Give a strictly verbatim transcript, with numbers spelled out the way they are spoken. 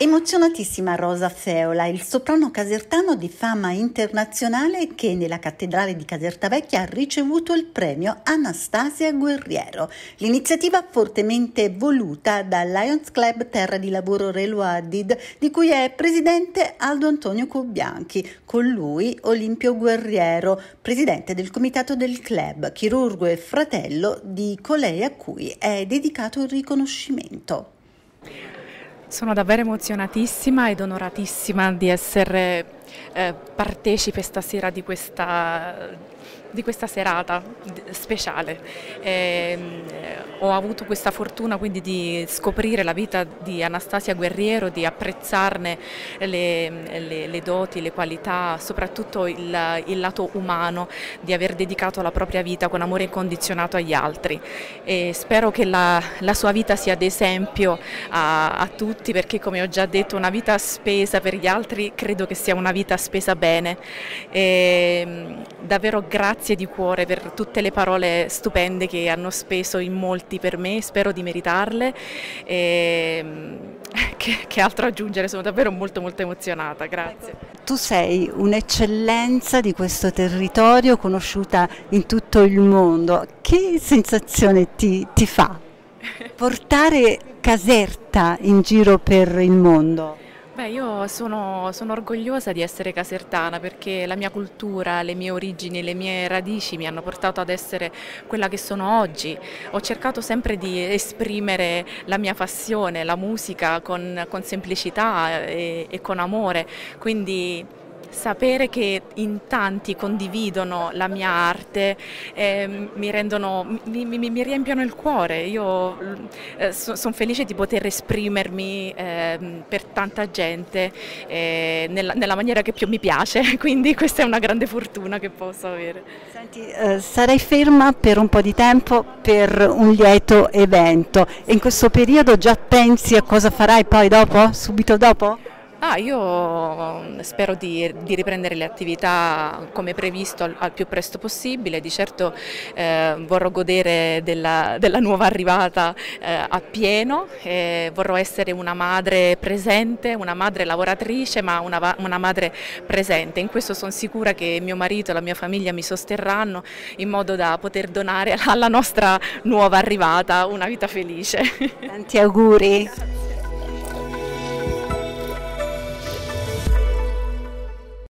Emozionatissima Rosa Feola, il soprano casertano di fama internazionale che nella cattedrale di Caserta Vecchia ha ricevuto il premio Anastasia Guerriero. L'iniziativa fortemente voluta dal Lions Club Terra di Lavoro Reloaded, di cui è presidente Aldo Antonio Cobbianchi. Con lui Olimpio Guerriero, presidente del comitato del club, chirurgo e fratello di colei a cui è dedicato il riconoscimento. Sono davvero emozionatissima ed onoratissima di essere eh, partecipe stasera di questa, di questa serata speciale. E, eh, ho avuto questa fortuna quindi di scoprire la vita di Anastasia Guerriero, di apprezzarne le, le, le doti, le qualità, soprattutto il, il lato umano, di aver dedicato la propria vita con amore incondizionato agli altri. E spero che la, la sua vita sia d'esempio a, a tutti, perché come ho già detto una vita spesa per gli altri credo che sia una vita spesa bene. E, davvero grazie di cuore per tutte le parole stupende che hanno speso in molti per me, spero di meritarle. E, che, che altro aggiungere, sono davvero molto molto emozionata, grazie. Tu sei un'eccellenza di questo territorio, conosciuta in tutto il mondo. Che sensazione ti, ti fa portare Caserta in giro per il mondo? Beh, io sono, sono orgogliosa di essere casertana perché la mia cultura, le mie origini, le mie radici mi hanno portato ad essere quella che sono oggi. Ho cercato sempre di esprimere la mia passione, la musica con, con semplicità e, e con amore, quindi sapere che in tanti condividono la mia arte eh, mi, rendono, mi, mi, mi riempiono il cuore. Io eh, so, sono felice di poter esprimermi eh, per tanta gente eh, nella, nella maniera che più mi piace, quindi questa è una grande fortuna che posso avere. Senti, eh, sarei ferma per un po' di tempo per un lieto evento e in questo periodo già pensi a cosa farai poi dopo, subito dopo? Ah, io spero di, di riprendere le attività come previsto al, al più presto possibile. Di certo eh, vorrò godere della, della nuova arrivata eh, appieno, eh, vorrò essere una madre presente, una madre lavoratrice, ma una, una madre presente. In questo sono sicura che mio marito e la mia famiglia mi sosterranno in modo da poter donare alla nostra nuova arrivata una vita felice. Tanti auguri.